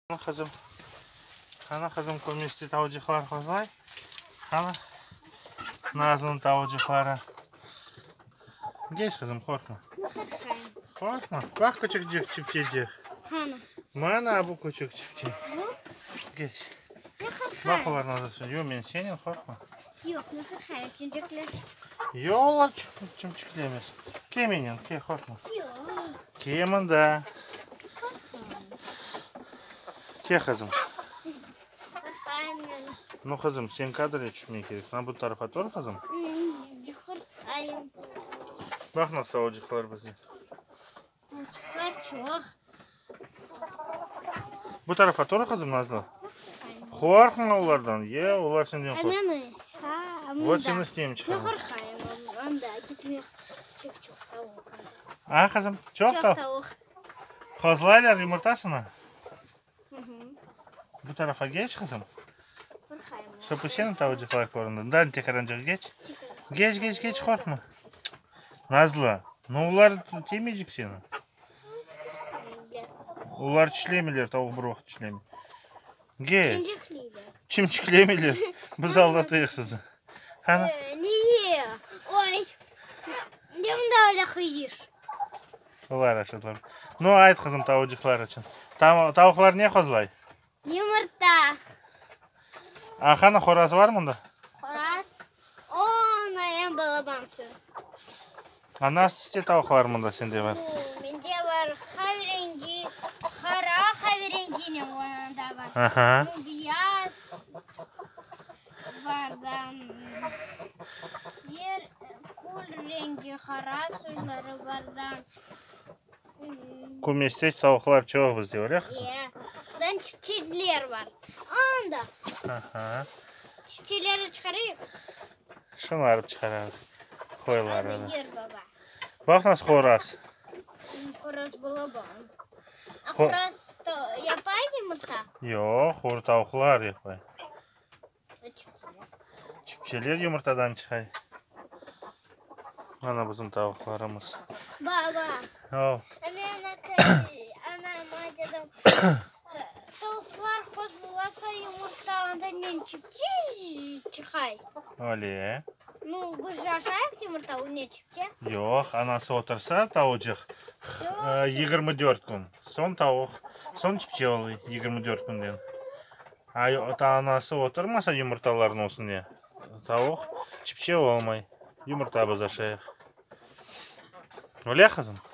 Қана қызым көместе тауыжықлар қозлай. Қана Назының тауыжықлары. Геш қызым, қорқма. Қорқма. Бақ көчік жүк чіпчеде. Мана бұл көчік чіпче. Геш. Бақ олар назысын. Ё, мен сенен қорқма. Жоқ, мен қорқайын, чүнжеклер. Ё, олар чүмчіклі емес. Кеменен, ке қорқма. Кемінді. Ке қызым. Ну, қызым, сен кадрге түшмей керек. Сана бұл тарафа тұр, қызым? Бақ на сауыжықлар бізде. Сауыжықлар жоқ. Бұл тарафа тұр, қызым, Назлы? Қорқың олардан. Олар сенден қорқың. Вот сені істеймін шығамын. Мен қорқайын, онда кетімек жоқ тауық. Қызым, жоқ тауық. Қозлайлар жұмыртасына? Бұл тарафа кеш, қызым? Чтобы сенің тауыжықлар көрінді. Дан текаран жығы кеш? Кеш, қорқма. Назлы, олар темейжік сені? Олар түшлемелер, тауық бір уақыт түшлемей. Кеш. Чүмчіклемелер. Біз алдатайықсыз. Қана? Не, ой, немді өлі қиыр. Олар ашылар. Ну, айт қызым тауыжықлар үшін. Тауықлар не қозлай? Жұмырта. Қана қорасы бар мұнда? Қорас? Оны ең балабан сөй. Насте тауықлар мұнда сенде бар? Менде бар қаверенги, қара қаверенгіне онында бар. Бияз бардан. Сер көл ренги қара сөйлері бардан. Көместе тауықлар жоқ бізде бар, Дан чіпчелер бар. Анда. Чіпчелері шығарайық. Шынарып шығарады. Қойлары да. Ер баба. Бақнас қорас. Қорас балабан. Қорас япай жұмырта? Жоқ, қор тауықлар япай. Чіпчелер жұмыртадан шығай. Ана біздің тауықларымыз. Баба. Ау. Ана мадядам. Тауықлар қосыласа жұмыртағында мен чіпче шығай. Оле. Ну, біз жашайық жұмырта, не чіпте? Жоқ, анасы отырса тауыжық 24 күн. Сон тауық, сон чіпче олы 24 күнден. Анасы отырмаса жұмырталарын осыне. Тауық чіпче олмай. Жұмырта біз ашайық. Оле қызым?